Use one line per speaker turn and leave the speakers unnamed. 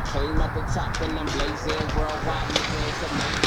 Came at the top and I'm blazing worldwide, nigga. It's amazing.